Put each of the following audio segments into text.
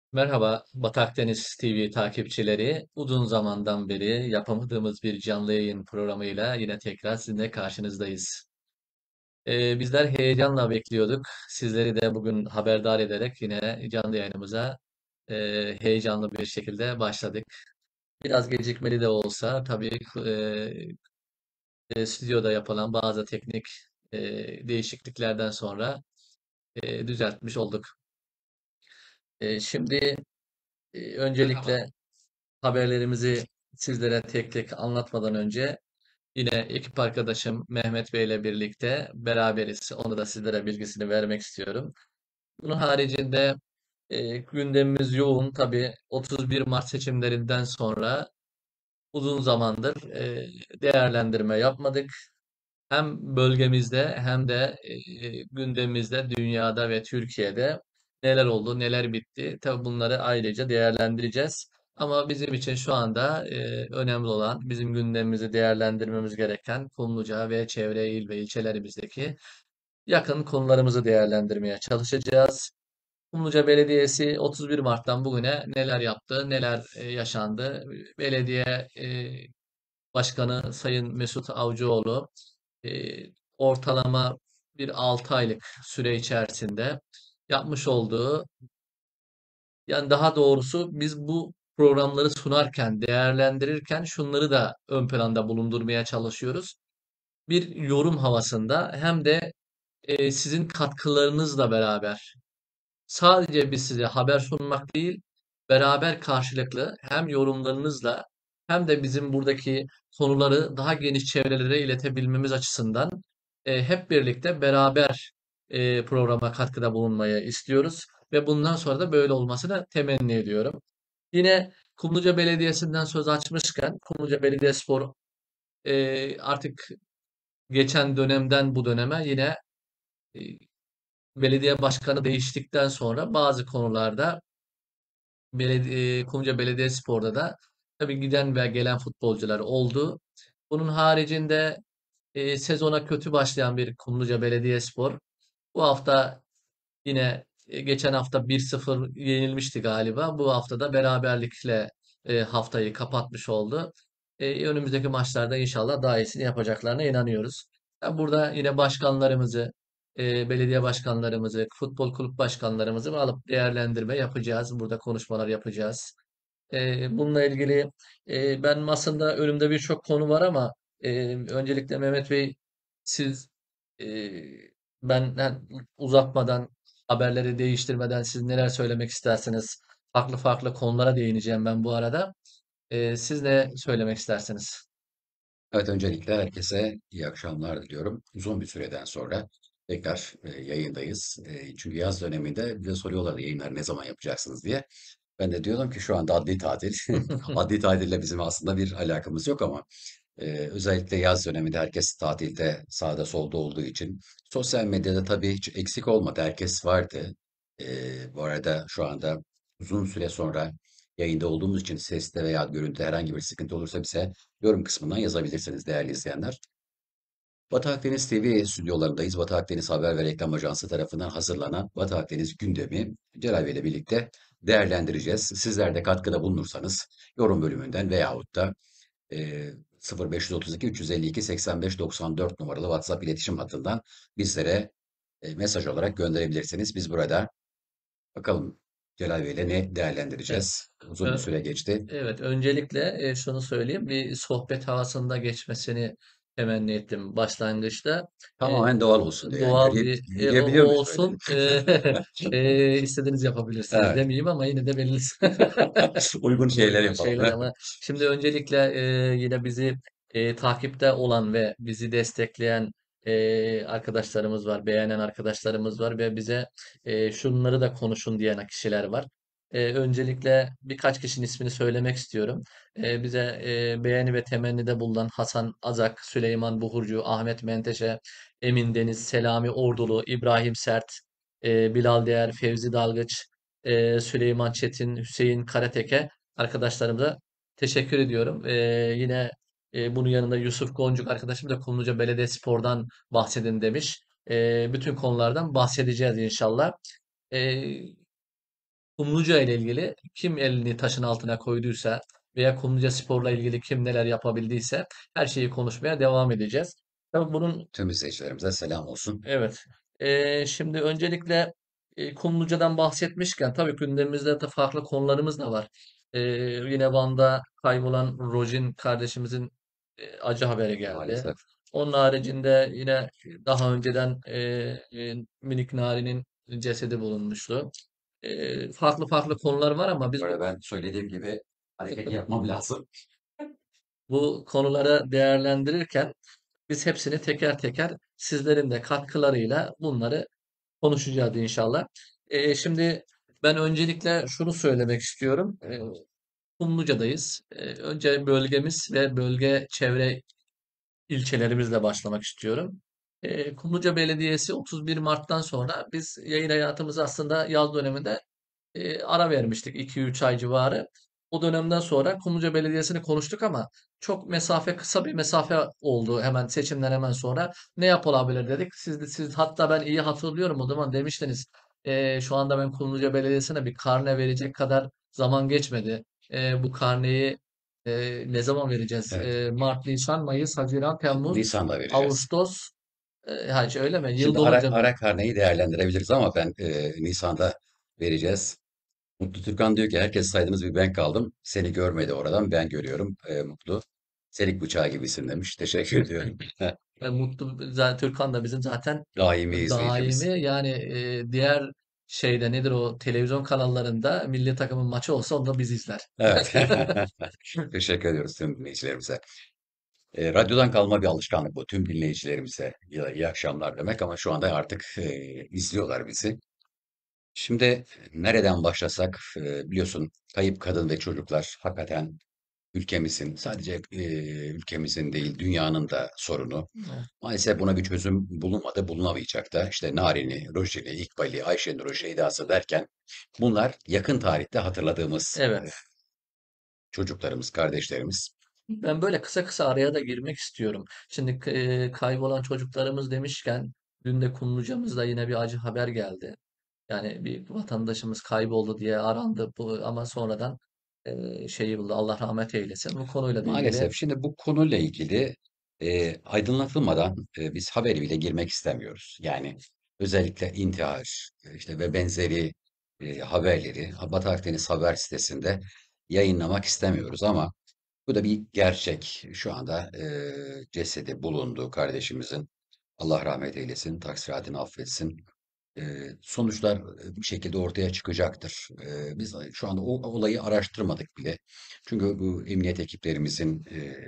Merhaba, Batı Akdeniz TV takipçileri. Uzun zamandan beri yapamadığımız bir canlı yayın programıyla yine tekrar sizinle karşınızdayız. Bizler heyecanla bekliyorduk. Sizleri de bugün haberdar ederek yine canlı yayınımıza heyecanlı bir şekilde başladık. Biraz gecikmeli de olsa tabii stüdyoda yapılan bazı teknik değişikliklerden sonra düzeltmiş olduk. Şimdi öncelikle haberlerimizi sizlere tek tek anlatmadan önce yine ekip arkadaşım Mehmet Bey ile birlikte beraberiz. Onu da sizlere bilgisini vermek istiyorum. Bunun haricinde gündemimiz yoğun. Tabii 31 Mart seçimlerinden sonra uzun zamandır değerlendirme yapmadık. Hem bölgemizde hem de gündemimizde dünyada ve Türkiye'de neler oldu, neler bitti. Tabii bunları ayrıca değerlendireceğiz. Ama bizim için şu anda önemli olan bizim gündemimizi değerlendirmemiz gereken Kumluca ve çevre il ve ilçelerimizdeki yakın konularımızı değerlendirmeye çalışacağız. Kumluca Belediyesi 31 Mart'tan bugüne neler yaptı, neler yaşandı? Belediye Başkanı Sayın Mesut Avcıoğlu e, ortalama bir 6 aylık süre içerisinde yapmış olduğu, yani daha doğrusu biz bu programları sunarken, değerlendirirken şunları da ön planda bulundurmaya çalışıyoruz. Bir yorum havasında hem de sizin katkılarınızla beraber sadece biz size haber sunmak değil, beraber karşılıklı hem yorumlarınızla hem de bizim buradaki konuları daha geniş çevrelere iletebilmemiz açısından hep birlikte beraber programa katkıda bulunmayı istiyoruz ve bundan sonra da böyle olmasını temenni ediyorum. Yine Kumluca Belediyesi'nden söz açmışken Kumluca Belediyespor artık geçen dönemden bu döneme yine e, belediye başkanı değiştikten sonra bazı konularda Kumca Belediyespor'da da tabii giden ve gelen futbolcular oldu. Bunun haricinde sezona kötü başlayan bir Kumluca Belediyespor bu hafta yine geçen hafta 1-0 yenilmişti galiba. Bu hafta da beraberlikle haftayı kapatmış oldu. Önümüzdeki maçlarda inşallah daha iyisini yapacaklarına inanıyoruz. Burada yine başkanlarımızı, belediye başkanlarımızı, futbol kulüp başkanlarımızı alıp değerlendirme yapacağız. Burada konuşmalar yapacağız. Bununla ilgili ben aslında önümde birçok konu var ama öncelikle Mehmet Bey siz e, benden uzatmadan haberleri değiştirmeden siz neler söylemek istersiniz? Farklı farklı konulara değineceğim ben bu arada. Siz ne söylemek istersiniz? Evet, öncelikle herkese iyi akşamlar diliyorum. Uzun bir süreden sonra tekrar yayındayız. Çünkü yaz döneminde bize soruyorlar yayınları ne zaman yapacaksınız diye. Ben de diyordum ki şu anda adli tatil. Adli tatille bizim aslında bir alakamız yok ama özellikle yaz döneminde herkes tatilde sağda solda olduğu için sosyal medyada tabii hiç eksik olmadı. Herkes vardı. Bu arada şu anda uzun süre sonra yayında olduğumuz için seste veya görüntüde herhangi bir sıkıntı olursa bize yorum kısmından yazabilirsiniz değerli izleyenler. Batı Akdeniz TV stüdyolarındayız. Batı Akdeniz Haber ve Reklam Ajansı tarafından hazırlanan Batı Akdeniz gündemi Celal Bey ile birlikte değerlendireceğiz. Sizler de katkıda bulunursanız yorum bölümünden veyahut da 0532 352 85 94 numaralı WhatsApp iletişim hattından bizlere mesaj olarak gönderebilirsiniz. Biz burada bakalım Celal Bey ile ne Evet. değerlendireceğiz. Uzun bir Ö- süre geçti. Evet, öncelikle şunu söyleyeyim. Bir sohbet havasında geçmesini temenni ettim başlangıçta. E, Tamamen doğal olsun diyor. Yani Doğal bir o yürüyebiliyor muyuz böyle? olsun. İstediğiniz yapabilirsiniz Evet. demeyeyim ama yine de belli Uygun şeyler uygun yapalım. şeyler ama şimdi öncelikle yine bizi takipte olan ve bizi destekleyen arkadaşlarımız var, beğenen arkadaşlarımız var ve bize şunları da konuşun diyen kişiler var. Öncelikle birkaç kişinin ismini söylemek istiyorum. Bize beğeni ve temennide bulunan Hasan Azak, Süleyman Buhurcu, Ahmet Menteşe, Emin Deniz, Selami Ordulu, İbrahim Sert, Bilal Değer, Fevzi Dalgıç, Süleyman Çetin, Hüseyin Karateke arkadaşlarımıza teşekkür ediyorum. Yine bunun yanında Yusuf Goncuk arkadaşım da Kumluca Belediyespor'dan bahsedin demiş. Bütün konulardan bahsedeceğiz inşallah. Kumluca ile ilgili kim elini taşın altına koyduysa veya Kumluca Spor'la ilgili kim neler yapabildiyse her şeyi konuşmaya devam edeceğiz. Tabii bunun Tüm izleyicilerimize selam olsun. evet. Şimdi öncelikle Kumluca'dan bahsetmişken tabii gündemimizde de farklı konularımız da var. Ee, Yine Van'da kaybolan Rojin kardeşimizin acı haberi geldi. Maalesef. Onun haricinde yine daha önceden minik Nari'nin cesedi bulunmuştu. Farklı farklı konular var ama biz Bu arada ben söylediğim gibi hareket yapmam lazım. bu konuları değerlendirirken biz hepsini teker teker sizlerin de katkılarıyla bunları konuşacağız inşallah. Şimdi ben öncelikle şunu söylemek istiyorum. Kumluca'dayız. Önce bölgemiz ve bölge çevre ilçelerimizle başlamak istiyorum. Kumluca Belediyesi 31 Mart'tan sonra biz yayın hayatımızı aslında yaz döneminde ara vermiştik 2-3 ay civarı. O dönemden sonra Kumluca Belediyesi'ni konuştuk ama çok mesafe kısa bir mesafe oldu hemen seçimden hemen sonra. Ne yapılabilir dedik. Siz hatta ben iyi hatırlıyorum o zaman demiştiniz. Şu anda ben Kumluca Belediyesi'ne bir karne verecek kadar zaman geçmedi. Bu karneyi ne zaman vereceğiz? Evet. Mart, Nisan, Mayıs, Haziran, Temmuz, Nisan'da vereceğiz. Ağustos. Ha, öyle mi? Yıl Şimdi ara, dolunca mı? ara karneyi değerlendirebiliriz ama ben Nisan'da vereceğiz. Mutlu Türkan diyor ki herkes saydığınız bir ben kaldım. Seni görmedi oradan ben görüyorum. Mutlu. Selik bıçağı gibisin demiş. Teşekkür ediyorum. Mutlu zaten Türkan da bizim zaten Daimi izleyicimiz. daimi yani diğer şeyde nedir o televizyon kanallarında milli takımın maçı olsa onu da biz izler. Evet. Teşekkür ediyoruz tüm dinleyicilerimize. Radyodan kalma bir alışkanlık bu. Tüm dinleyicilerimize iyi akşamlar demek ama şu anda artık izliyorlar bizi. Şimdi nereden başlasak biliyorsun kayıp kadın ve çocuklar hakikaten ülkemizin sadece ülkemizin değil dünyanın da sorunu. Evet. Maalesef buna bir çözüm bulunmadı, bulunamayacak da. İşte Narin'i, Rojin'i, İkbal'i, Ayşenur'u, Şeyda'sı derken bunlar yakın tarihte hatırladığımız Evet. çocuklarımız, kardeşlerimiz. Ben böyle kısa kısa araya da girmek istiyorum. Şimdi kaybolan çocuklarımız demişken dün de Kumluca'mızda yine bir acı haber geldi. Yani bir vatandaşımız kayboldu diye arandı bu, ama sonradan şeyi buldu. Allah rahmet eylesin. Bu konuyla da ilgili Maalesef şimdi bu konuyla ilgili aydınlatılmadan biz haberi bile girmek istemiyoruz. Yani özellikle intihar işte ve benzeri haberleri Batı Akdeniz haber sitesinde yayınlamak istemiyoruz ama bu da bir gerçek. Şu anda cesedi bulundu kardeşimizin. Allah rahmet eylesin, taksiratını affetsin. Sonuçlar bir şekilde ortaya çıkacaktır. Biz şu anda o olayı araştırmadık bile. Çünkü bu emniyet ekiplerimizin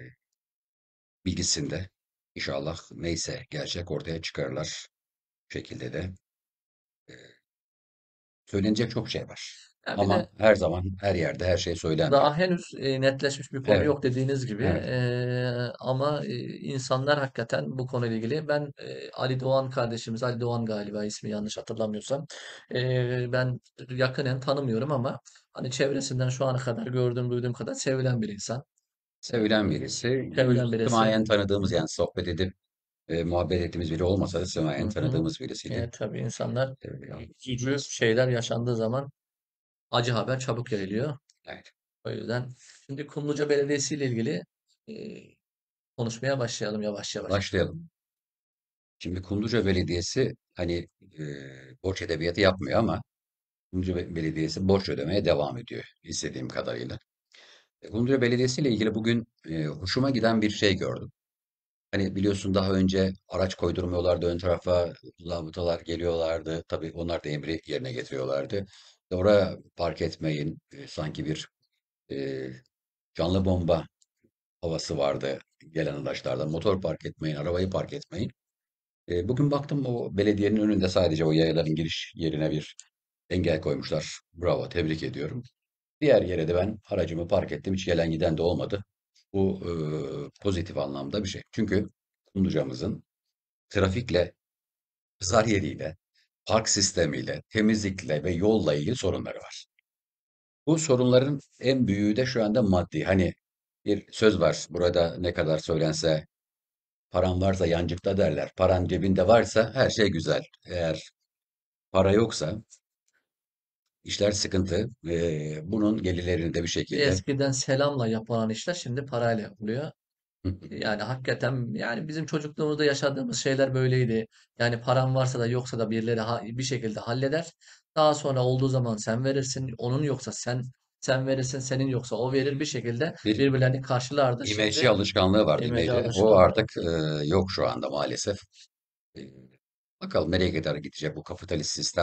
bilgisinde inşallah neyse gerçek ortaya çıkarırlar. Bu şekilde de e, söylenecek çok şey var. ya bir de Ama her zaman her yerde her şey söylenmiyor. daha henüz netleşmiş bir konu Evet, yok dediğiniz gibi. evet. Ama insanlar hakikaten bu konuyla ilgili ben Ali Doğan kardeşimiz Ali Doğan galiba ismi yanlış hatırlamıyorsam ben yakinen tanımıyorum ama hani çevresinden şu ana kadar gördüğüm duyduğum kadar sevilen bir insan. Sevilen birisi. Sevilen birisi. Semayen tanıdığımız yani sohbet edip muhabbet ettiğimiz biri olmasa da Hı semayen hı. tanıdığımız birisiydi. Tabii insanlar E, üzücü şeyler yaşandığı zaman acı haber çabuk yayılıyor. evet. O yüzden şimdi Kumluca Belediyesi ile ilgili e, konuşmaya başlayalım yavaş yavaş. Başlayalım. Şimdi Kumluca Belediyesi hani e, borç edebiyatı yapmıyor ama Kumluca Belediyesi borç ödemeye devam ediyor istediğim kadarıyla. Kumluca Belediyesi ile ilgili bugün hoşuma giden bir şey gördüm. Hani biliyorsun daha önce araç koydurmuyorlardı ön tarafa, zabıtalar geliyorlardı. Tabii onlar da emri yerine getiriyorlardı. Oraya park etmeyin. Sanki bir e, canlı bomba havası vardı gelen araçlardan. Motor park etmeyin, arabayı park etmeyin. Bugün baktım o belediyenin önünde sadece o yayaların giriş yerine bir engel koymuşlar. Bravo, tebrik ediyorum. Diğer yere de ben aracımı park ettim. Hiç gelen giden de olmadı. Bu pozitif anlamda bir şey. Çünkü Kumluca'mızın trafikle, hızar yeriyle, park sistemiyle, temizlikle ve yolla ilgili sorunları var. Bu sorunların en büyüğü de şu anda maddi. Hani bir söz var. Burada ne kadar söylense paran varsa yancıkta derler. Paran cebinde varsa her şey güzel. Eğer para yoksa işler sıkıntı. Bunun gelirlerini de bir şekilde Eskiden selamla yapılan işler şimdi parayla yapılıyor. Yani hakikaten yani bizim çocukluğumuzda yaşadığımız şeyler böyleydi. Yani paran varsa da yoksa da birileri bir şekilde halleder. Daha sonra olduğu zaman sen verirsin, onun yoksa sen verirsin, senin yoksa o verir bir şekilde bir birbirlerini karşılardı. imece Şimdi alışkanlığı vardı, imece imece. O alışkanlığı artık yok. yok şu anda maalesef. E, Bakalım nereye kadar gidecek bu kapitalist sistem.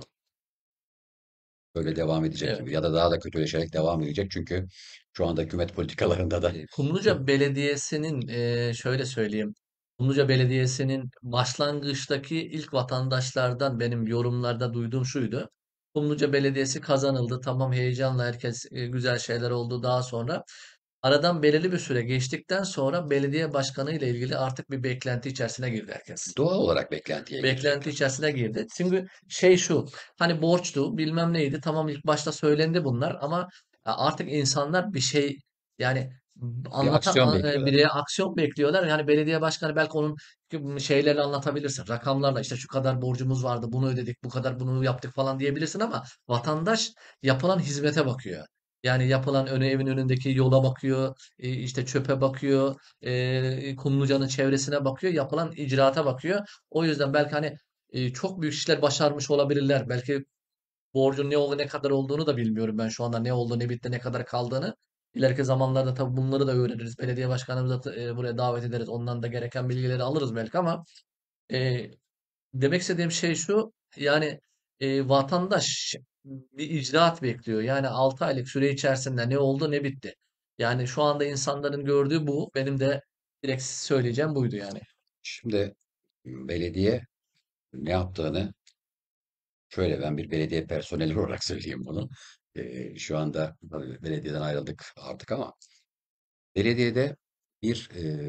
Böyle devam edecek Evet. gibi ya da daha da kötüleşerek devam edecek. Çünkü şu anda hükümet politikalarında da Kumluca Belediyesi'nin şöyle söyleyeyim. Kumluca Belediyesi'nin başlangıçtaki ilk vatandaşlardan benim yorumlarda duyduğum şuydu. Kumluca Belediyesi kazanıldı. Tamam heyecanla herkes güzel şeyler oldu daha sonra. Aradan belirli bir süre geçtikten sonra belediye başkanı ile ilgili artık bir beklenti içerisine girdi herkes. doğal olarak beklentiye Beklenti girecekler. içerisine girdi. Çünkü şey şu, hani borçtu, bilmem neydi. Tamam ilk başta söylendi bunlar ama artık insanlar bir şey yani Bir aksiyon bekliyorlar. bir reaksiyon bekliyorlar. Yani belediye başkanı belki onun şeylerini anlatabilirsin. Rakamlarla işte şu kadar borcumuz vardı, bunu ödedik, bu kadar bunu yaptık falan diyebilirsin ama vatandaş yapılan hizmete bakıyor. Yani yapılan evin önündeki yola bakıyor, işte çöpe bakıyor, Kumluca'nın çevresine bakıyor, yapılan icraata bakıyor. O yüzden belki hani çok büyük işler başarmış olabilirler. Belki borcun ne kadar olduğunu da bilmiyorum ben şu anda ne oldu ne bitti ne kadar kaldığını. İleriki zamanlarda tabii bunları da öğreniriz. Belediye başkanımızı da buraya davet ederiz. Ondan da gereken bilgileri alırız belki ama e, demek istediğim şey şu yani vatandaş bir icraat bekliyor. Yani 6 aylık süre içerisinde ne oldu ne bitti. Yani şu anda insanların gördüğü bu. Benim de direkt söyleyeceğim buydu yani. Şimdi belediye ne yaptığını şöyle, ben bir belediye personeli olarak söyleyeyim bunu. Şu anda tabii belediyeden ayrıldık artık ama belediyede bir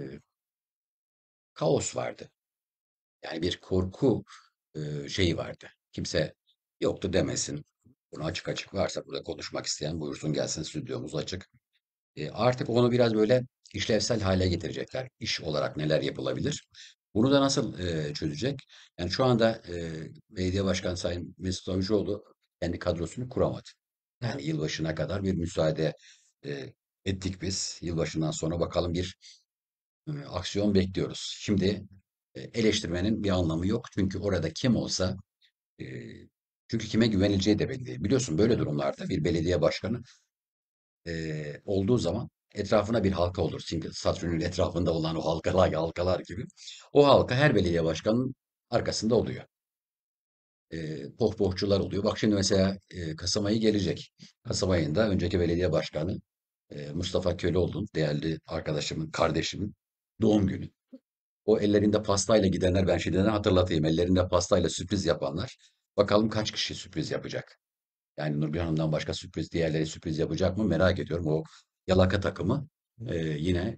kaos vardı. Yani bir korku şeyi vardı. Kimse yoktu demesin. Bunu açık açık, varsa burada konuşmak isteyen buyursun gelsin, stüdyomuz açık. Artık onu biraz böyle işlevsel hale getirecekler. İş olarak neler yapılabilir? Bunu da nasıl çözecek? Yani şu anda Belediye Başkanı Sayın Mesut Avcıoğlu kendi kadrosunu kuramadı. Yani Evet. yılbaşına kadar bir müsaade e, ettik biz. Yılbaşından sonra bakalım bir aksiyon bekliyoruz. Şimdi eleştirmenin bir anlamı yok. Çünkü orada kim olsa e, çünkü kime güvenileceği de belli değil. Biliyorsun böyle Evet. durumlarda bir belediye başkanı olduğu zaman etrafına bir halka olur. Çünkü Satürn'ün etrafında olan o halkalar gibi. O halka her belediye başkanının arkasında oluyor. Pohpohçular oluyor. Bak şimdi mesela Kasım ayı gelecek. Kasım ayında önceki belediye başkanı Mustafa Köleoğlu'nun, değerli arkadaşımın, kardeşimin doğum günü. O ellerinde pastayla gidenler, ben şimdiden hatırlatayım. Ellerinde pastayla sürpriz yapanlar. Bakalım kaç kişi sürpriz yapacak. Yani Nurgül Hanım'dan başka sürpriz, diğerleri sürpriz yapacak mı merak ediyorum. O yalaka takımı yine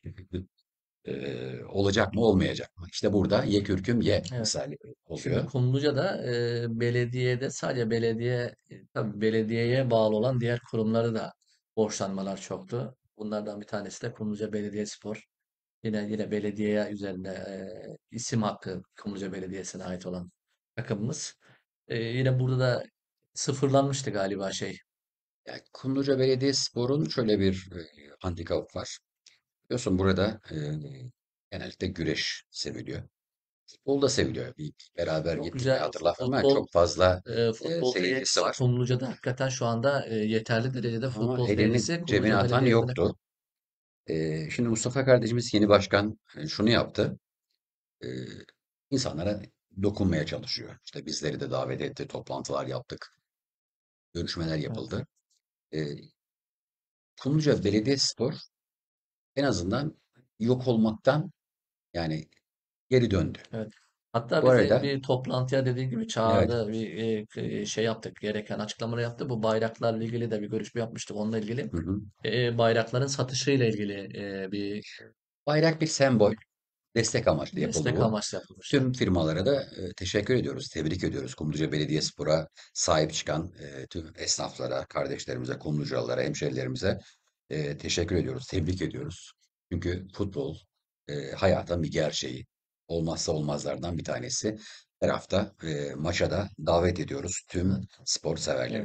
olacak mı olmayacak mı? İşte burada ye kürküm ye Evet. misali Şimdi oluyor. Kumluca'da belediyede sadece tabii belediyeye bağlı olan diğer kurumları da borçlanmalar çoktu. Bunlardan bir tanesi de Kumluca Belediyespor. Yine belediye üzerinde isim hakkı Kumluca Belediyesi'ne ait olan takımımız. Yine burada da sıfırlanmıştı galiba şey. Yani Kumluca Belediyespor'un şöyle bir handikapı var. Biliyorsun burada genellikle güreş seviliyor. Futbol da seviliyor. Bir beraber Çok gittik mi güzel hatırlamıyorum ama çok fazla futbol seyircisi tesisi var. Kumluca'da hakikaten şu anda yeterli derecede Ama futbol elini tesisi cebine Kumluca atan Belediyesi'ne. yoktu. Şimdi Mustafa kardeşimiz, yeni başkan, şunu yaptı. E, insanlara dokunmaya çalışıyor. İşte bizleri de davet etti, toplantılar yaptık, görüşmeler Evet. yapıldı. E, Kumluca Belediyespor en azından yok olmaktan yani geri döndü. Evet. Hatta Bu bizi arada bir toplantıya dediğin gibi evet, çağırdı. Şey yaptık. Gereken açıklamaları yaptı. Bu bayraklarla ilgili de bir görüşme yapmıştık. Onunla ilgili. hı hı. Bayrakların satışıyla ilgili bir Bayrak bir sembol, destek amaçlı yapıldı destek bu. amaçlı yapılmıştı. Tüm firmalara da teşekkür ediyoruz, tebrik ediyoruz. Kumluca Belediyespor'a sahip çıkan tüm esnaflara, kardeşlerimize, Kumlucalılara, hemşerilerimize teşekkür ediyoruz, tebrik ediyoruz. Çünkü futbol hayatın bir gerçeği. Olmazsa olmazlardan bir tanesi. Her hafta maça da davet ediyoruz tüm Evet. spor Evet. severleri.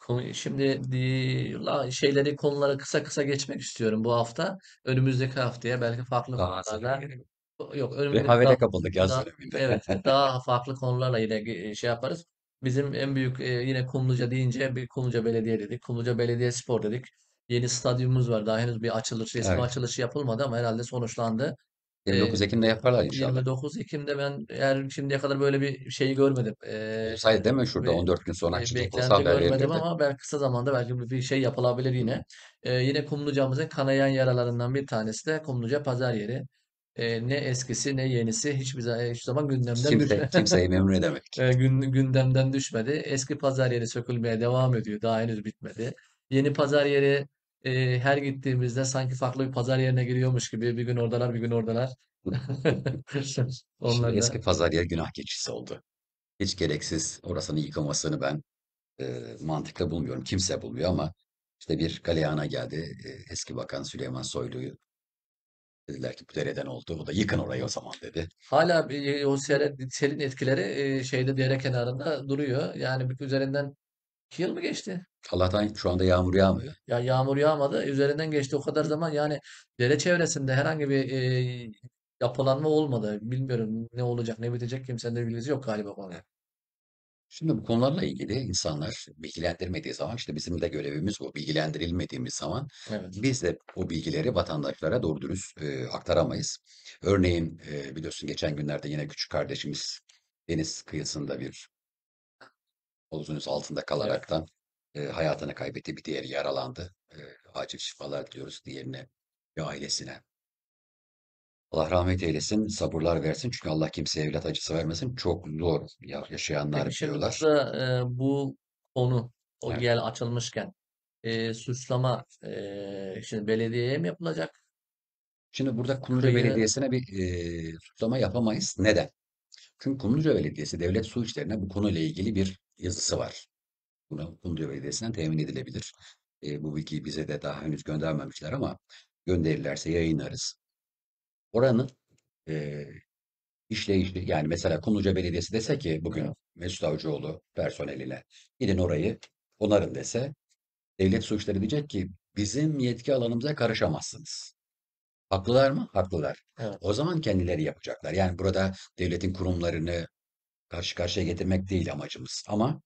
Şimdi şeyleri konuları kısa kısa geçmek istiyorum bu hafta. Önümüzdeki haftaya belki farklı Daha hazır. konularda yok Rehavete kapıldık yaz döneminde. evet daha farklı konularla yine şey yaparız. Bizim en büyük yine Kumluca deyince bir Kumluca Belediye dedik. Kumluca Belediyespor dedik. Yeni stadyumumuz var. Daha henüz bir resmi Evet. açılışı yapılmadı ama herhalde sonuçlandı. E, 29 Ekim'de yaparlar inşallah. 29 Ekim'de ben eğer şimdiye kadar böyle bir şeyi görmedim. Olsaydı değil mi şurada Ve 14 gün sonra açılacak olsa beklenti haber görmedim verilirdi. ama belki kısa zamanda belki bir şey yapılabilir Hı. yine. Yine Kumluca'mızın kanayan yaralarından bir tanesi de Kumluca Pazar Yeri. Ne eskisi ne yenisi hiçbir zaman gündemden Kimseyi memnun edemedik. gündemden düşmedi. Eski pazar yeri sökülmeye devam ediyor. Daha henüz bitmedi. Yeni pazar yeri her gittiğimizde sanki farklı bir pazar yerine giriyormuş gibi bir gün oradalar bir gün oradalar. Şimdi Onlar da eski Pazarya günah keçisi oldu. Hiç gereksiz orasını yıkamasını ben mantıklı bulmuyorum. Kimse bulmuyor ama işte bir galeyana geldi. Eski Bakan Süleyman Soylu'yu dediler ki bu dereden oldu. O da yıkın orayı o zaman dedi. hala o selin etkileri şeyde dere kenarında duruyor. Yani bir üzerinden 2 yıl mı geçti? Allah'tan şu anda yağmur yağmıyor. Ya yağmur yağmadı. Üzerinden geçti o kadar zaman. Yani dere çevresinde herhangi bir yapılanma olmadı. Bilmiyorum ne olacak ne bitecek kimsenin de bilgisi yok galiba konuya. Şimdi bu konularla ilgili insanlar bilgilendirmediği zaman işte bizim de görevimiz bu. Bilgilendirilmediğimiz zaman Evet. biz de o bilgileri vatandaşlara doğru dürüst aktaramayız. Örneğin biliyorsun geçen günlerde yine küçük kardeşimiz deniz kıyısında bir havuzun altında Evet. kalaraktan hayatını kaybetti. Bir diğeri yaralandı. Acil şifalar diliyoruz diğerine ve ailesine. Allah rahmet eylesin, sabırlar versin. Çünkü Allah kimseye evlat acısı vermesin. Çok zor Peki yaşayanlar şimdi biliyorlar. burada bu konu o Evet. gel açılmışken suçlama şimdi belediyeye mi yapılacak? Şimdi burada Kumluca Kıyı Belediyesi'ne bir suçlama yapamayız. Neden? Çünkü Kumluca Belediyesi Devlet Su İşleri'ne bu konuyla ilgili bir yazısı var. Bunu Kumluca Belediyesi'nden temin edilebilir. Bu bilgiyi bize de daha henüz göndermemişler ama gönderirlerse yayınlarız. Oranın e, işleyişi yani mesela Kumluca Belediyesi dese ki bugün evet, Mesut Avcıoğlu personeline gidin orayı onarın dese Devlet Su İşleri diyecek ki bizim yetki alanımıza karışamazsınız. Haklılar mı? Haklılar. evet. O zaman kendileri yapacaklar. Yani burada devletin kurumlarını karşı karşıya getirmek değil amacımız. Ama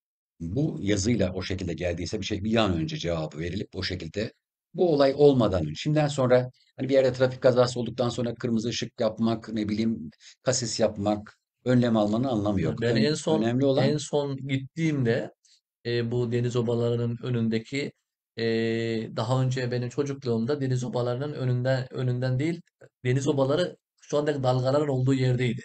bu yazıyla o şekilde geldiyse bir an önce cevabı verilip o şekilde bu olay olmadan önce. Şimdiden sonra hani bir yerde trafik kazası olduktan sonra kırmızı ışık yapmak, ne bileyim kasis yapmak, önlem almanın anlamı yok. Ben Önemli en olan son gittiğimde bu deniz obalarının önündeki daha önce benim çocukluğumda deniz obalarının önünden değil deniz obaları şu andaki dalgaların olduğu yerdeydi.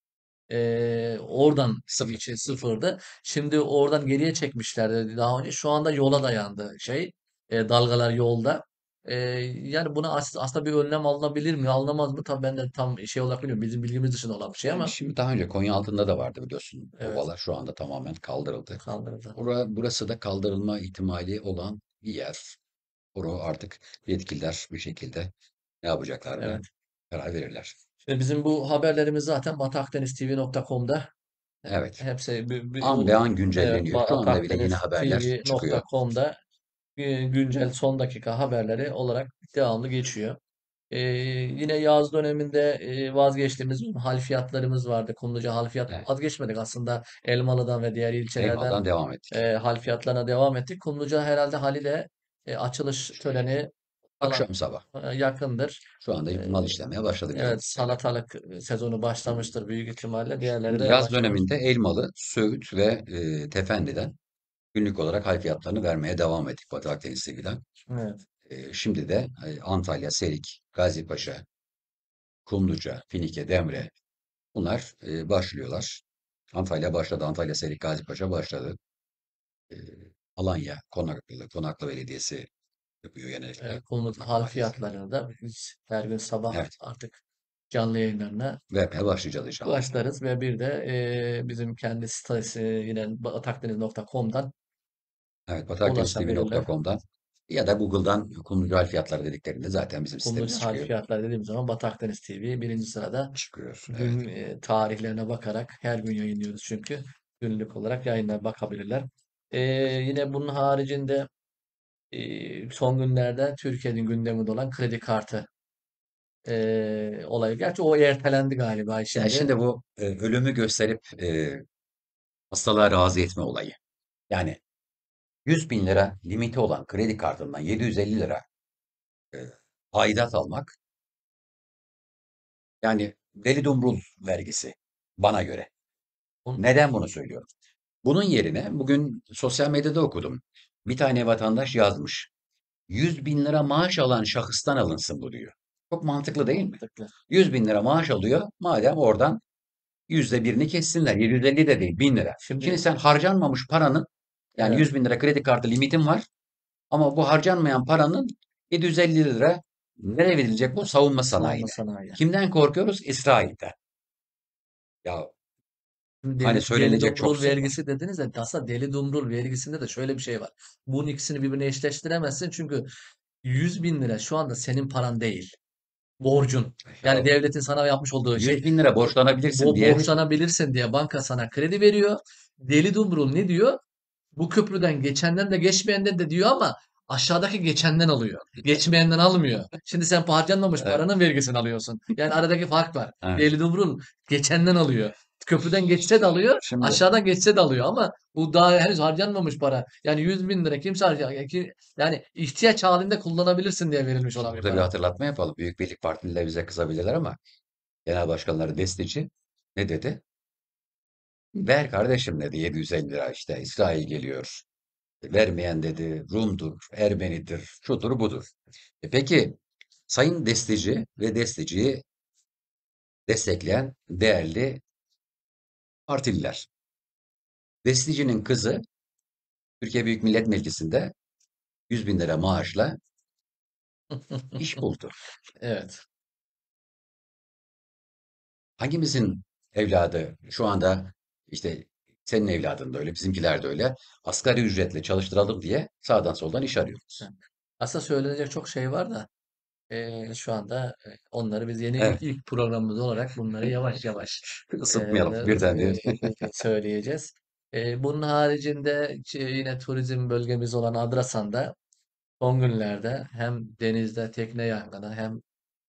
Oradan sıfır. için sıfırdı. Şimdi oradan geriye çekmişlerdi daha önce. Şu anda yola dayandı dalgalar yolda. Ee, Yani buna aslında bir önlem alınabilir mi, alınamaz mı? Tabii ben de tam şey olarak bilmiyorum. Bizim bilgimiz dışında olan bir şey Yani ama şimdi daha önce Konyaaltı'nda da vardı biliyorsun. evet Ovalar şu anda tamamen kaldırıldı. kaldırıldı. Burası da kaldırılma ihtimali olan bir yer. Artık yetkililer bir şekilde ne yapacaklarını Evet. karar verirler. Şimdi bizim bu haberlerimiz zaten batakdeniztv.com'da Evet. hepsi An be an evet güncelleniyor. Şu anda bile yeni haberler çıkıyor. batakdeniztv.com'da güncel son dakika haberleri olarak devamlı geçiyor. Yine yaz döneminde vazgeçtiğimiz hal fiyatlarımız vardı. Kumluca hal fiyat Evet. vazgeçmedik aslında. Elmalı'dan ve diğer ilçelerden Eyvallah devam ettik. hal fiyatlarına devam ettik. Kumluca herhalde haliyle açılış töreni falan Akşam sabah. yakındır. Şu anda E, mal işlemeye başladı bildiğim evet kadarıyla. salatalık sezonu başlamıştır büyük ihtimalle. Diğerleri de Şimdi yaz yavaş yavaş. döneminde Elmalı, Söğüt ve Tefenli'den günlük olarak hal fiyatlarını vermeye devam ettik Batı Akdeniz TV'den. Evet. Şimdi de Antalya, Serik, Gazipaşa, Kumluca, Finike, Demre bunlar başlıyorlar. Antalya başladı. Antalya, Serik, Gazipaşa başladı. E, Alanya, Konaklı Belediyesi yapıyor genellikle. Kumlu Konaklı hal Mahallesi. fiyatlarını da biz her gün sabah Evet. artık canlı yayınlarına Vermeye başlayacağız inşallah. başlarız ve bir de bizim kendi sitesi yine batakdeniz.com'dan Evet, ulaşabilirler. batakdeniztv.com'dan ya da Google'dan kumlu hal fiyatları dediklerinde zaten bizim Kumluca sitemiz hal çıkıyor. fiyatları dediğimiz zaman Batakdeniz TV birinci sırada Çıkıyor. Evet. gün tarihlerine bakarak her gün yayınlıyoruz çünkü günlük olarak yayınlara bakabilirler. Yine bunun haricinde son günlerde Türkiye'nin gündeminde olan kredi kartı olayı. Gerçi o ertelendi galiba Ya şimdi. şimdi bu ölümü gösterip hastalığa razı etme olayı. Yani 100 bin lira limiti olan kredi kartından 750 lira e, aidat almak yani deli dumrul vergisi bana göre. Bun- Neden bunu söylüyorum? Bunun yerine bugün sosyal medyada okudum. Bir tane vatandaş yazmış. 100 bin lira maaş alan şahıstan alınsın bu diyor. Çok mantıklı değil mi? Mantıklı. 100 bin lira maaş alıyor. Madem oradan %1'ini kessinler. 750 de değil 1000 lira. Şimdi Şimdi sen harcanmamış paranın yani evet, 100 bin lira kredi kartı limitin var. Ama bu harcanmayan paranın 750 lira nereye verilecek bu? Savunma savunma sanayine. sanayi. Kimden korkuyoruz? İsrail'den. Ya Şimdi hani deli söylenecek çok dumrul şey var. vergisi dediniz de aslında deli dumrul vergisinde de şöyle bir şey var. Bunun ikisini birbirine eşleştiremezsin çünkü 100 bin lira şu anda senin paran değil. Borcun. Yani Ya devletin sana yapmış olduğu 100 şey bin lira borçlanabilirsin diye borçlanabilirsin diye banka sana kredi veriyor. Deli dumrul ne diyor? Bu köprüden geçenden de geçmeyenden de diyor ama aşağıdaki geçenden alıyor. Geçmeyenden almıyor. Şimdi sen harcanmamış evet, paranın vergisini alıyorsun. Yani aradaki fark var. evet. Deli Dumrul geçenden alıyor. Köprüden geçse de alıyor, Şimdi aşağıdan geçse de alıyor ama bu daha henüz harcanmamış para. Yani 100 bin lira kimse yani ihtiyaç halinde kullanabilirsin diye verilmiş olan bir burada bir para. hatırlatma yapalım. Büyük Birlik Partililer bize kızabilirler ama genel başkanları destici ne dedi? Ver kardeşim dedi 750 lira işte İsrail geliyor. Vermeyen dedi Rum'dur, Ermenidir, şudur budur. Peki Sayın Destici ve Desticiyi destekleyen değerli partililer. Destici'nin kızı Türkiye Büyük Millet Meclisi'nde 100 bin lira maaşla iş buldu. Evet. Hangimizin evladı şu anda işte senin evladın da öyle, bizimkiler de öyle asgari ücretle çalıştıralım diye sağdan soldan iş arıyoruz. Aslında söylenecek çok şey var da şu anda onları biz yeni Evet, ilk programımız olarak bunları yavaş yavaş ısıtmayalım birden bir. söyleyeceğiz. Bunun haricinde yine turizm bölgemiz olan Adrasan'da son günlerde hem denizde tekne yangını hem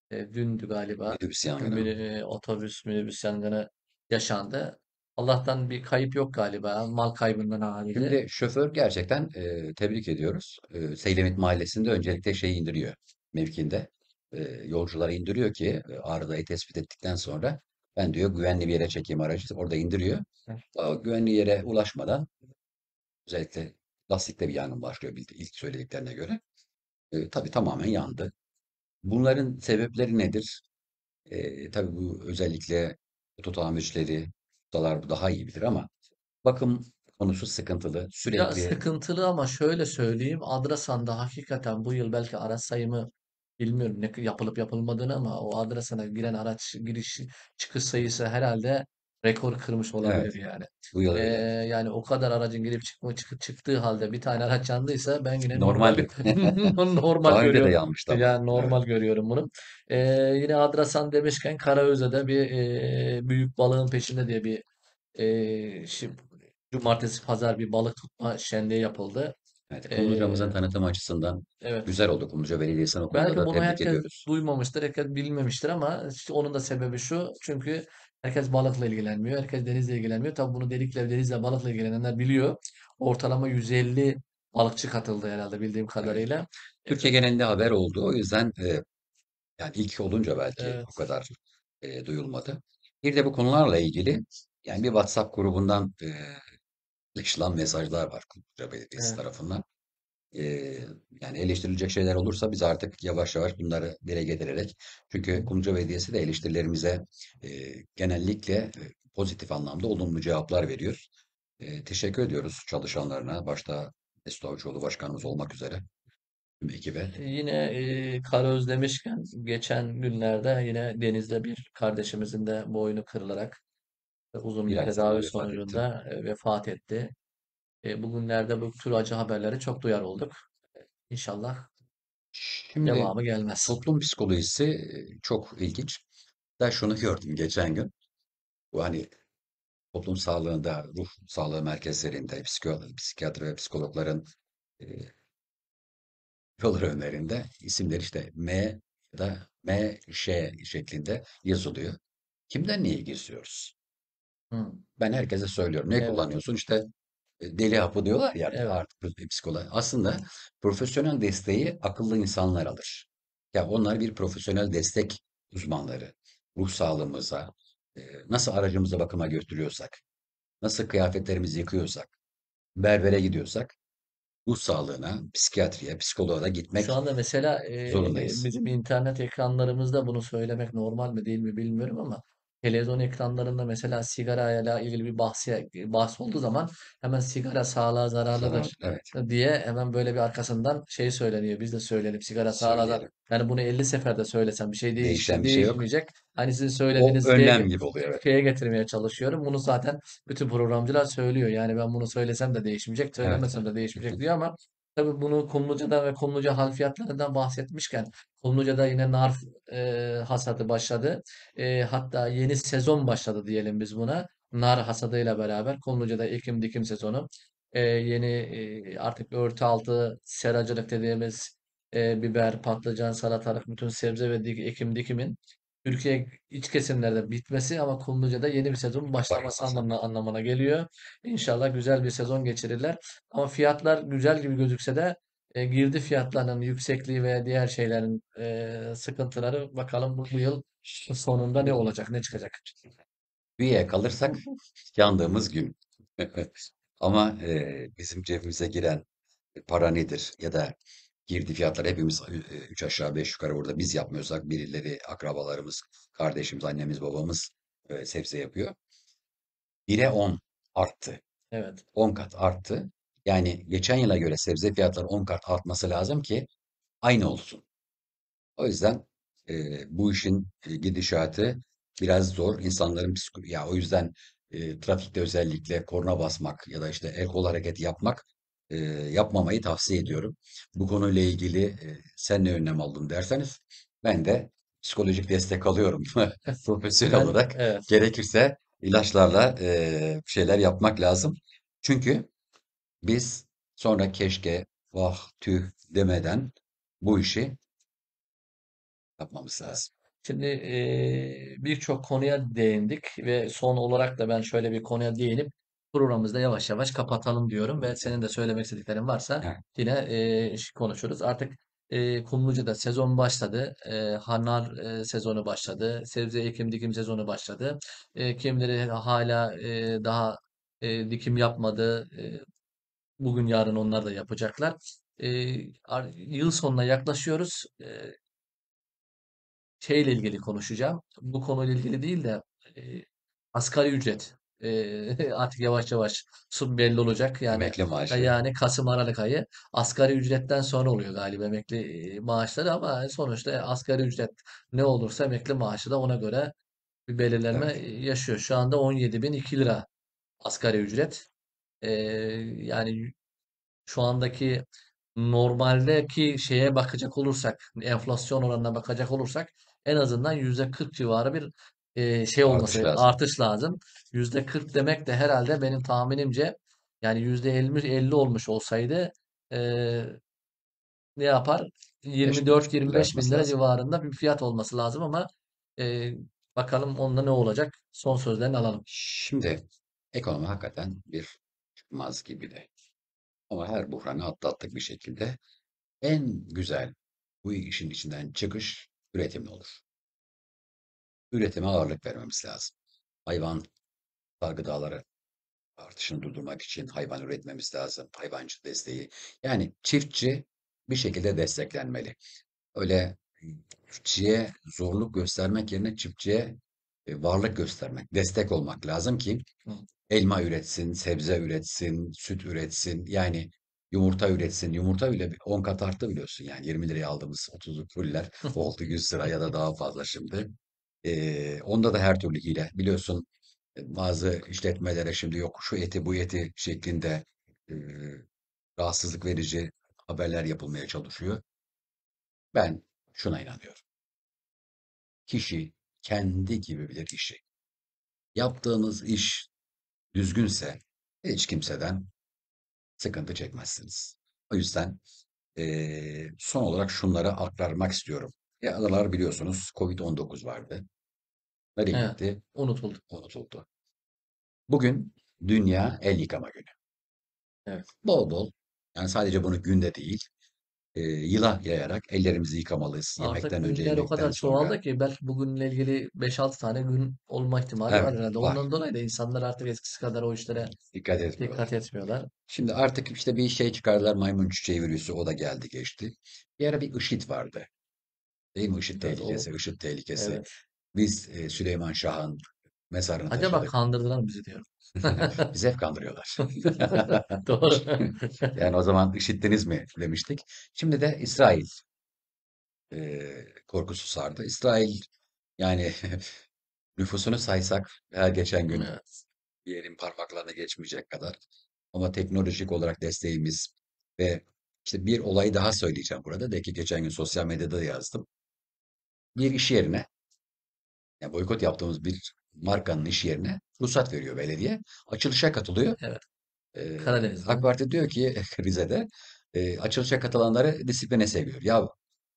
dündü galiba Minibüs yangını. otobüs minibüs yangını yaşandı. Allah'tan bir kayıp yok galiba. Mal kaybından harici. Şimdi şoför gerçekten tebrik ediyoruz. Seylemit Mahallesi'nde öncelikle şeyi indiriyor mevkinde. Yolcuları indiriyor ki arızayı tespit ettikten sonra ben diyor güvenli bir yere çekeyim aracı. Orada indiriyor. O güvenli yere ulaşmadan özellikle lastikte bir yangın başlıyor ilk söylediklerine göre. Tabii tamamen yandı. Bunların sebepleri nedir? Tabii bu özellikle oto tamircileri, ustalar daha iyi bilir ama bakım konusu sıkıntılı. Ya Sürekli sıkıntılı ama şöyle söyleyeyim. Adrasan'da hakikaten bu yıl belki araç sayımı bilmiyorum ne yapılıp yapılmadığını ama o Adrasan'a giren araç giriş çıkış sayısı herhalde rekor kırmış olabilir evet yani. bu yıl Ee, öyle. Yani o kadar aracın girip çıktığı halde bir tane araç yandıysa ben yine normal Normaldir. normal Daha önce de görüyorum. yanmıştı ama. Yani Evet. normal görüyorum bunu. Ee, Yine Adrasan demişken Karaöze'de bir büyük balığın peşinde diye bir şimdi cumartesi pazar bir balık tutma şenliği yapıldı. Evet, Kumluca'mızın Ee, tanıtım açısından evet. güzel oldu. Kumluca Belediyesi'ni o konuda Belki da bunu tebrik herkes ediyoruz. duymamıştır, herkes bilmemiştir ama işte onun da sebebi şu. Çünkü herkes balıkla ilgilenmiyor. Herkes denizle ilgilenmiyor. Tabii bunu denizle balıkla ilgilenenler biliyor. Ortalama 150 balıkçı katıldı herhalde bildiğim Evet. kadarıyla. E, Türkiye genelinde haber oldu. O yüzden yani ilk olunca belki o Evet. kadar duyulmadı. Bir de bu konularla ilgili yani bir WhatsApp grubundan paylaşılan mesajlar var Kumluca Belediyesi Evet. tarafından. Eee, Yani eleştirilecek şeyler olursa biz artık yavaş yavaş bunları dile getirerek çünkü Kumluca Belediyesi de eleştirilerimize genellikle pozitif anlamda olumlu cevaplar veriyor. Teşekkür ediyoruz çalışanlarına, başta Mesut Avcıoğlu Başkanımız olmak üzere tüm ekibe. Yine Karaöz demişken geçen günlerde yine denizde bir kardeşimizin de boynu kırılarak uzun Bir bir ay tedavi sonra vefat etti. sonucunda vefat etti. Bugünlerde bu tür acı haberlere çok duyar olduk. İnşallah Şimdi devamı gelmez. toplum psikolojisi çok ilginç. Ben şunu gördüm geçen gün. Bu hani toplum sağlığında, ruh sağlığı merkezlerinde, psikiyatri ve psikologların e, yol önlerinde isimler işte M ya da M.Ş. şeklinde yazılıyor. Kimden neyi gizliyoruz? Hı. Ben herkese söylüyorum. Ne Evet, kullanıyorsun? İşte deli hapı diyorlar ya evet. artık psikolog. Aslında profesyonel desteği akıllı insanlar alır. Ya onlar bir profesyonel destek uzmanları. Ruh sağlığımıza, nasıl aracımızı bakıma götürüyorsak, nasıl kıyafetlerimizi yıkıyorsak, berbere gidiyorsak, ruh sağlığına, psikiyatriye, psikoloğa da Şu gitmek anda mesela zorundayız. bizim internet ekranlarımızda bunu söylemek normal mi değil mi bilmiyorum ama televizyon ekranlarında mesela sigarayla ilgili bir bahs olduğu zaman hemen sigara sağlığa Zarar, zararlıdır evet, diye hemen böyle bir arkasından şey söyleniyor. Biz de söyleyelim sigara sağlığa söyleyelim. Yani bunu 50 seferde söylesem bir şey Değişen bir şey yok. değişmeyecek. Hani sizin O söylediğiniz önlem gibi oluyor. Evet, şeye getirmeye çalışıyorum. Bunu zaten bütün programcılar söylüyor. Yani ben bunu söylesem de değişmeyecek, evet, söylemesem evet. de değişmeyecek diyor ama tabii bunu Kumluca'da ve Kumluca harfiyatlarından bahsetmişken Kumluca'da yine nar hasadı başladı. Hatta yeni sezon başladı diyelim biz buna. Nar hasadıyla beraber Kumluca'da ekim dikim sezonu. Yeni artık örtü altı seracılık dediğimiz biber, patlıcan, salatalık, bütün sebze ve ekim dikimin Türkiye iç kesimlerde bitmesi ama Kumluca'da yeni bir sezon başlaması Başlaması. anlamına geliyor. İnşallah güzel bir sezon geçirirler. Ama fiyatlar güzel gibi gözükse de girdi fiyatlarının yüksekliği ve diğer şeylerin sıkıntıları bakalım bu yıl sonunda ne olacak, ne çıkacak. Üye kalırsak yandığımız gün. Ama bizim cebimize giren para nedir? Ya da girdi fiyatlar hepimiz üç aşağı beş yukarı burada biz yapmıyorsak birileri akrabalarımız, kardeşimiz, annemiz, babamız sebze yapıyor. 1'e 10 arttı. Evet. 10 kat arttı. Yani geçen yıla göre sebze fiyatları 10 kat artması lazım ki aynı olsun. O yüzden bu işin gidişatı biraz zor. İnsanların ya o yüzden trafikte özellikle korna basmak ya da işte el kol hareketi yapmak yapmamayı tavsiye ediyorum. Bu konuyla ilgili sen ne önlem aldın derseniz ben de psikolojik destek alıyorum profesyonel Ben olarak. evet. Gerekirse ilaçlarla bir şeyler yapmak lazım. Çünkü biz sonra keşke vah tüh demeden bu işi yapmamız Evet. lazım. Şimdi birçok konuya değindik ve son olarak da ben şöyle bir konuya değinip programımızda yavaş yavaş kapatalım diyorum ve senin de söylemek istediklerin varsa Evet, yine konuşuruz. Artık Kumluca'da sezon başladı. Hanar sezonu başladı. Sebze ekim dikim sezonu başladı. Kimileri hala daha dikim yapmadı. Bugün yarın onlar da yapacaklar. Yıl sonuna yaklaşıyoruz. Şeyle ilgili konuşacağım. Bu konuyla ilgili değil de e, asgari ücret. Artık yavaş yavaş belli olacak. emekli maaşı. Yani Kasım Aralık ayı asgari ücretten sonra oluyor galiba emekli maaşları ama sonuçta asgari ücret ne olursa emekli maaşı da ona göre bir belirlenme Evet, yaşıyor. Şu anda 17.002 lira asgari ücret. E, Yani şu andaki normaldeki şeye bakacak olursak, enflasyon oranına bakacak olursak en azından %40 civarı bir şey artış olması, lazım. artış lazım. %40 demek de herhalde benim tahminimce yani %50 olmuş olsaydı e, ne yapar? 5 bin 24-25 lira bin artması lira lazım. civarında bir fiyat olması lazım ama e, bakalım onda ne olacak? Son sözlerini alalım. Şimdi ekonomi hakikaten bir çıkmaz gibi de. Ama her buhranı atlattık bir şekilde. En güzel bu işin içinden çıkış üretimle olur. Üretime ağırlık vermemiz lazım. Hayvan gıdaları artışını durdurmak için hayvan üretmemiz lazım. Hayvancı desteği. Yani çiftçi bir şekilde desteklenmeli. Öyle çiftçiye zorluk göstermek yerine çiftçiye varlık göstermek, destek olmak lazım ki Hı. elma üretsin, sebze üretsin, süt üretsin. Yani yumurta üretsin. Yumurta bile 10 kat arttı biliyorsun. Yani 20 liraya aldığımız 30'luk fuller oldu 100 lira ya da daha fazla şimdi. Onda da her türlü hile. Biliyorsun bazı işletmelere şimdi yok şu eti bu eti şeklinde e, rahatsızlık verici haberler yapılmaya çalışıyor. Ben şuna inanıyorum. Kişi kendi gibi bilir işi. Yaptığınız iş düzgünse hiç kimseden sıkıntı çekmezsiniz. O yüzden son olarak şunları aktarmak istiyorum. Ya adalar biliyorsunuz Covid-19 vardı. Nereye Evet. gitti? Unutuldu. Unutuldu. Bugün Dünya El Yıkama Günü. Evet. Bol bol, yani sadece bunu günde değil, yıla yayarak ellerimizi yıkamalıyız. Artık Yemekten önce, günler o yemekten kadar sonra. çoğaldı ki belki bugünle ilgili 5-6 tane gün olma ihtimali var Evet, herhalde. var. Ondan dolayı da insanlar artık eskisi kadar o işlere Dikkat etmiyorlar. dikkat etmiyorlar. Şimdi artık işte bir şey çıkardılar, maymun çiçeği virüsü, o da geldi geçti. Bir ara bir IŞİD vardı. Değil mi? IŞİD Evet, o tehlikesi, IŞİD tehlikesi. evet. Biz Süleyman Şah'ın mezarını Acaba taşıdık. kandırdılar mı bizi diyorum. Bizi hep kandırıyorlar. Doğru. Yani o zaman IŞİD'diniz mi demiştik. Şimdi de İsrail korkusu sardı. İsrail, yani nüfusunu saysak her geçen gün Evet. bir elin parmaklarına geçmeyecek kadar. Ama teknolojik olarak desteğimiz ve işte bir olayı daha söyleyeceğim burada. De ki geçen gün sosyal medyada da yazdım. Bir iş yerine, yani boykot yaptığımız bir markanın iş yerine ruhsat veriyor belediye. Açılışa katılıyor. Evet. Ee, Karadeniz'de. AK Parti diyor ki Rize'de açılışa katılanları disipline seviyor. Ya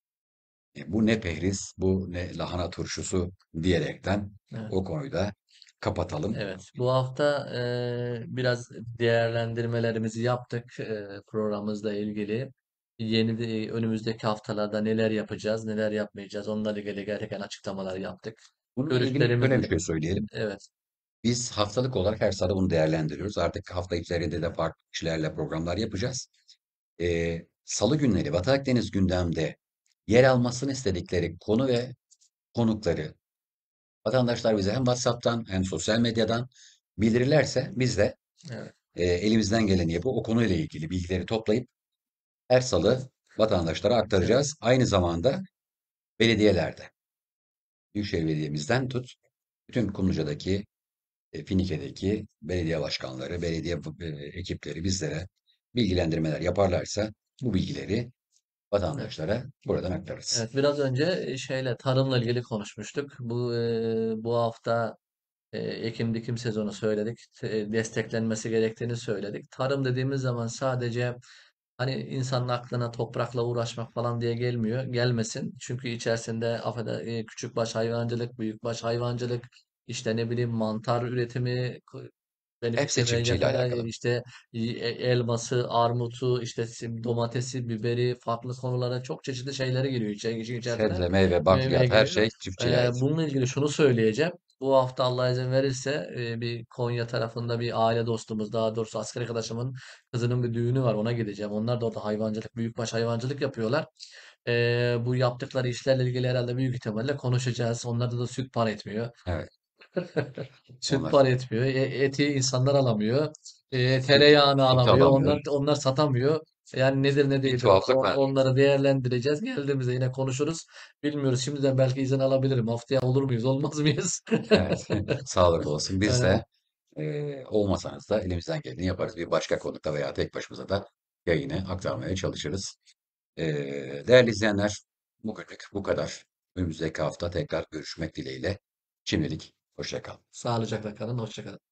bu ne pehriz, bu ne lahana turşusu diyerekten Evet. o konuyu da kapatalım. Evet. Bu hafta biraz değerlendirmelerimizi yaptık programımızla ilgili. Önümüzdeki haftalarda neler yapacağız, neler yapmayacağız. Onlarla ilgili gereken açıklamalar yaptık. Bununla ilgili şöyle bir Görüşlerimizi, şey söyleyelim. evet, Biz haftalık olarak her sene bunu değerlendiriyoruz. Artık hafta içlerinde de farklı kişilerle programlar yapacağız. Salı günleri Batı Akdeniz gündemde yer almasını istedikleri konu ve konukları vatandaşlar bize hem WhatsApp'tan hem sosyal medyadan bildirirlerse biz de evet, elimizden geleni yapıp o konuyla ilgili bilgileri toplayıp her salı vatandaşlara evet, aktaracağız. Aynı zamanda belediyelerde, Büyükşehir Belediye'mizden tut, bütün Kumluca'daki, Finike'deki belediye başkanları, belediye ekipleri bizlere bilgilendirmeler yaparlarsa bu bilgileri evet. vatandaşlara buradan aktarırız. Evet, biraz önce tarımla ilgili konuşmuştuk. Bu hafta ekim dikim sezonu söyledik. Desteklenmesi gerektiğini söyledik. Tarım dediğimiz zaman sadece hani insanın aklına toprakla uğraşmak falan diye gelmiyor. Gelmesin. Çünkü içerisinde küçükbaş hayvancılık, büyükbaş hayvancılık, işte ne bileyim mantar üretimi, Hepsi benefitemeye çiftçiyle kadar alakalı. işte elması, armutu, işte domatesi, biberi, farklı konulara çok çeşitli şeyleri giriyor işin içerisine. Sebze, meyve, Meyveye bakliyat her giriyor. şey çiftçiye ait. Bununla ilgili şunu söyleyeceğim. Bu hafta Allah izin verirse bir Konya tarafında bir aile dostumuz, daha doğrusu asker arkadaşımın kızının bir düğünü var, ona gideceğim. Onlar da orada hayvancılık, büyükbaş hayvancılık yapıyorlar. Bu yaptıkları işlerle ilgili herhalde büyük ihtimalle konuşacağız. Onlarda da süt par etmiyor. Evet, Süt onlar par etmiyor. Eti insanlar alamıyor. sütü, Tereyağını sütü alamıyor. alamıyor. Onlar satamıyor. Yani nedir ne Bir değildir tuhaflık var. onları değerlendireceğiz. Geldiğimizde yine konuşuruz. Bilmiyoruz. Şimdiden belki izin alabilirim. Haftaya olur muyuz, olmaz mıyız? Evet, sağlıklı olsun. Biz Ee, de olmasanız da elimizden geleni yaparız. Bir başka konukta veya tek başımıza da yayını aktarmaya çalışırız. Değerli izleyenler, bugünlük bu kadar. Önümüzdeki hafta tekrar görüşmek dileğiyle. Şimdilik hoşça kalın. Sağlıcakla kalın. Hoşça kalın.